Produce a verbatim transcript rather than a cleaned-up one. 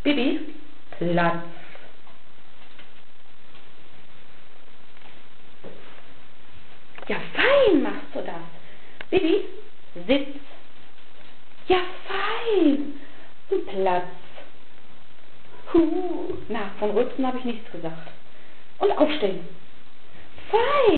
Bibi, Platz. Ja, fein machst du das. Bibi, Sitz. Ja, fein. Platz. Huh. Na, von Rülpsen habe ich nichts gesagt. Und aufstehen. Fein.